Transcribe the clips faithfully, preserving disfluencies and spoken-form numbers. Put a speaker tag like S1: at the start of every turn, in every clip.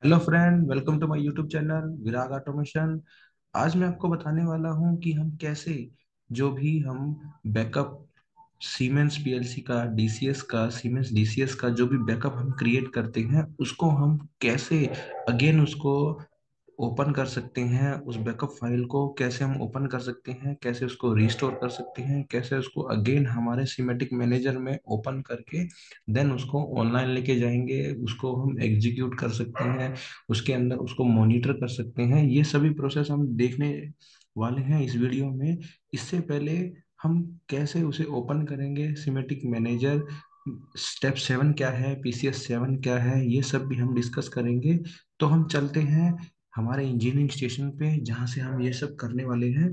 S1: Hello friend, welcome to my YouTube channel Virag automation. आज मैं आपको बताने वाला हूं कि हम कैसे जो भी हम बैकअप सीमेंस पीएलसी का डीसीएस का सीमेंस डीसीएस का जो भी बैकअप हम क्रिएट करते हैं उसको हम कैसे अगेन उसको ओपन कर सकते हैं। उस बैकअप फाइल को कैसे हम ओपन कर सकते हैं, कैसे उसको रिस्टोर कर सकते हैं, कैसे उसको अगेन हमारे सीमेटिक मैनेजर में ओपन करके देन उसको ऑनलाइन लेके जाएंगे, उसको हम एग्जीक्यूट कर सकते हैं, उसके अंदर उसको मॉनिटर कर सकते हैं। ये सभी प्रोसेस हम देखने वाले हैं इस वीडियो में। इससे पहले हम कैसे उसे ओपन करेंगे सीमेटिक मैनेजर, स्टेप सेवन क्या है, पीसीएस सेवन क्या है, ये सब भी हम डिस्कस करेंगे। तो हम चलते हैं हमारे इंजीनियरिंग स्टेशन पे जहाँ से हम ये सब करने वाले हैं।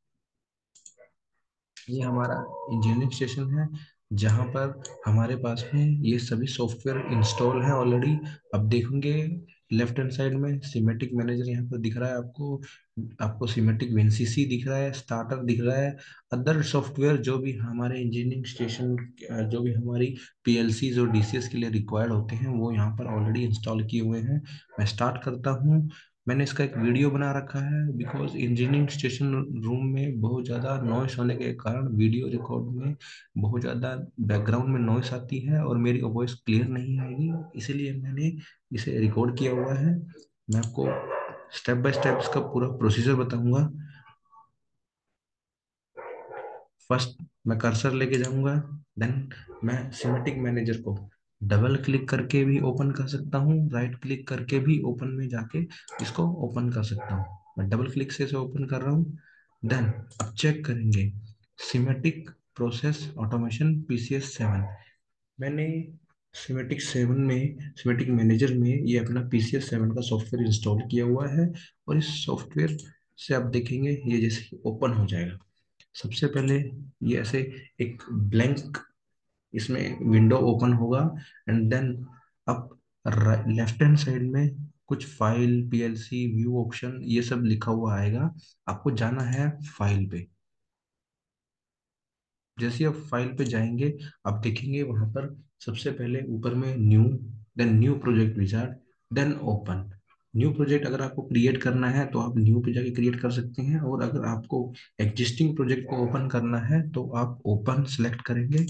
S1: ये हमारा इंजीनियरिंग स्टेशन है जहाँ पर हमारे पास में ये सभी सॉफ्टवेयर इंस्टॉल है ऑलरेडी। अब देखेंगे लेफ्ट हैंड साइड में सिमेटिक मैनेजर यहाँ पर दिख रहा है आपको। आपको सिमेटिक विनसीसी दिख रहा है, स्टार्टर दिख रहा है। अदर सॉफ्टवेयर जो भी हमारे इंजीनियरिंग स्टेशन, जो भी हमारी पीएलसीज और डीसीएस के लिए रिक्वायर्ड होते हैं वो यहाँ पर ऑलरेडी इंस्टॉल किए हुए हैं। मैं स्टार्ट करता हूँ। मैंने इसका एक वीडियो बना रखा है बिकॉज इंजीनियरिंग स्टेशन रूम में बहुत ज़्यादा नॉइस होने के कारण वीडियो रिकॉर्ड में बहुत ज़्यादा बैकग्राउंड में नॉइस आती है और मेरी वॉइस क्लियर नहीं आएगी, इसीलिए मैंने इसे रिकॉर्ड किया हुआ है। मैं आपको स्टेप बाय स्टेप इसका पूरा प्रोसीजर बताऊंगा। फर्स्ट मैं कर्सर लेके जाऊंगा, देन मैं सिमेटिक मैनेजर को डबल क्लिक करके भी ओपन कर सकता हूँ, राइट क्लिक करके भी ओपन में जाके इसको ओपन कर सकता हूँ। मैं डबल क्लिक से इसे ओपन कर रहा हूँ। देन अब चेक करेंगे Simatic process automation PCS seven. मैंने सिमेटिक सेवन में सिमेटिक मैनेजर में ये अपना पीसीएस सेवन का सॉफ्टवेयर इंस्टॉल किया हुआ है और इस सॉफ्टवेयर से आप देखेंगे ये जैसे ओपन हो जाएगा। सबसे पहले ये ऐसे एक ब्लैंक इसमें विंडो ओपन होगा एंड देन अब लेफ्ट हैंड साइड में कुछ फाइल पीएलसी व्यू ऑप्शन ये सब लिखा हुआ आएगा। आपको जाना है फाइल पे। जैसे ही आप फाइल पे जाएंगे आप देखेंगे वहां पर सबसे पहले ऊपर में new, then new project wizard, then open. New project अगर आपको क्रिएट करना है तो आप न्यू पे जाके क्रिएट कर सकते हैं, और अगर आपको एग्जिस्टिंग प्रोजेक्ट को ओपन करना है तो आप ओपन सेलेक्ट करेंगे।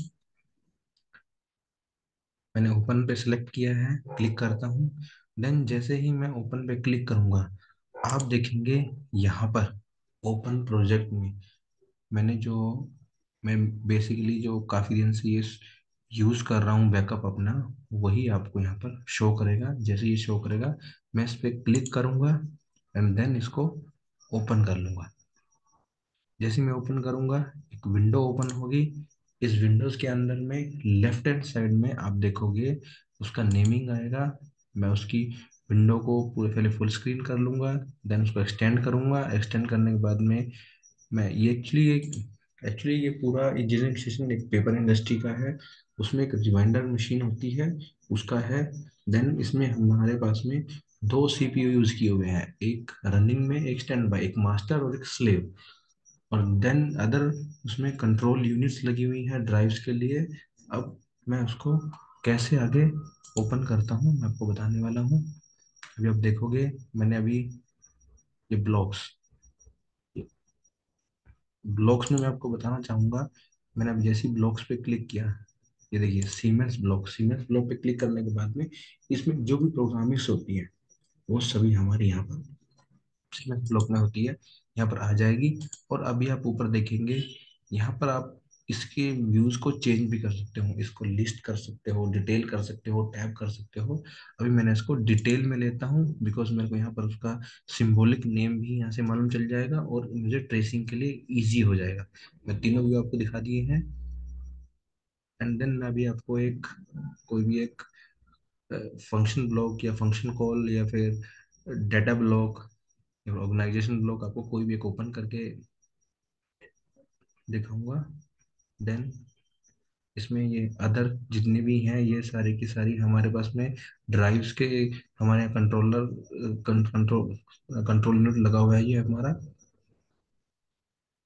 S1: मैंने ओपन पे सिलेक्ट किया है, क्लिक करता हूँ। देन जैसे ही मैं ओपन पे क्लिक करूंगा आप देखेंगे यहाँ पर ओपन प्रोजेक्ट में मैंने जो मैं बेसिकली जो काफ़ी दिन से ये यूज़ कर रहा हूँ बैकअप अपना, वही आपको यहाँ पर शो करेगा। जैसे ये शो करेगा मैं इस पर क्लिक करूँगा एंड देन इसको ओपन कर लूँगा। जैसे मैं ओपन करूँगा एक विंडो ओपन होगी। इस विंडोज़ के अंदर में लेफ्ट हैंड साइड में आप देखोगे उसका नेमिंग आएगा। मैं उसकी विंडो को पूरे पहले फुल स्क्रीन कर लूँगा, देन उसको एक्सटेंड करूँगा। एक्सटेंड करने के बाद में मैं ये एक्चुअली एक एक्चुअली ये पूरा इंजीनियरिंग सेशन एक पेपर इंडस्ट्री का है। उसमें एक रिमाइंडर मशीन होती है, उसका है। देन इसमें हमारे पास में दो सीपीयू यूज किए हुए हैं, एक रनिंग में एक स्टैंड बाय, एक मास्टर और एक स्लेव। और देन अदर उसमें कंट्रोल यूनिट्स लगी हुई हैं ड्राइव्स के लिए। अब मैं उसको कैसे आगे ओपन करता हूँ मैं आपको बताने वाला हूँ। अभी आप देखोगे मैंने अभी ये ब्लॉक्स ब्लॉक्स में मैं आपको बताना चाहूंगा। मैंने अब जैसे ही ब्लॉक्स पे क्लिक किया, ये देखिए सीमेंस ब्लॉक। सीमेंस ब्लॉक पे क्लिक करने के बाद में इसमें जो भी प्रोग्रामिंग्स होती है वो सभी हमारे यहाँ पर सीमेंस ब्लॉक में होती है, यहाँ पर आ जाएगी। और अभी आप ऊपर देखेंगे यहाँ पर आप इसके व्यूज को चेंज भी कर सकते हो, इसको लिस्ट कर सकते हो, डिटेल कर सकते हो, टैब कर सकते हो। अभी मैंने इसको डिटेल में लेता हूँ बिकॉज मेरे को यहाँ पर उसका सिंबॉलिक नेम भी यहाँ से मालूम चल जाएगा और मुझे ट्रेसिंग के लिए इजी हो जाएगा। मैं तीनों व्यू आपको दिखा दिए हैं। एंड देन मैं अभी आपको एक कोई भी एक फंक्शन ब्लॉक या फंक्शन कॉल या फिर डेटा ब्लॉक या ऑर्गेनाइजेशन ब्लॉक आपको कोई भी एक ओपन करके दिखाऊंगा। देन इसमें ये अदर जितने भी हैं ये सारी की सारी हमारे पास में ड्राइव्स के हमारे कंट्रोलर कंट्रोल कंट्रोल यूनिट लगा हुआ है ये हमारा।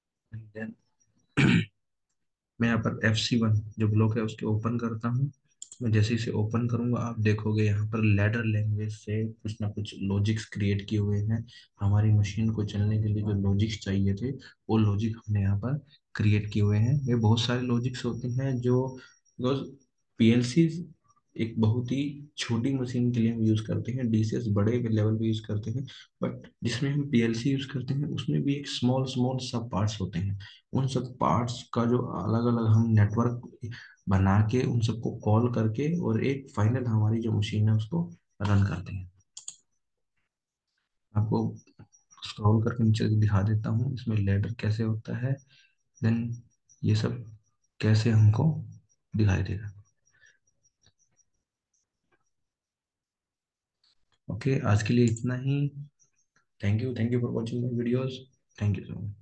S1: देन मैं यहाँ पर एफ सी वन जो ब्लॉक है उसके ओपन करता हूँ। मैं जैसे इसे ओपन करूंगा आप देखोगे यहाँ पर लैडर लैंग्वेज से कुछ ना कुछ लॉजिक्स क्रिएट किए हुए हैं। हमारी मशीन को चलने के लिए जो लॉजिक्स चाहिए थे वो लॉजिक हमने यहाँ पर क्रिएट किए हुए हैं। ये बहुत सारे लॉजिक्स होते हैं जो बिकॉज पीएलसी एक बहुत ही छोटी मशीन के लिए हम यूज करते हैं, डीसीएस बड़े लेवल पे यूज करते हैं। बट जिसमें हम पीएलसी यूज करते हैं उसमें भी एक स्मॉल स्मॉल सब पार्ट्स होते हैं। उन सब पार्ट्स का जो अलग अलग हम नेटवर्क बना के उन सबको कॉल करके और एक फाइनल हमारी जो मशीन है उसको रन करते हैं। आपको स्क्रॉल करके नीचे दिखा देता हूँ इसमें लेडर कैसे होता है, देन ये सब कैसे हमको दिखाई देगा। ओके, आज के लिए इतना ही। Thank you thank you for watching my videos. Thank you so much.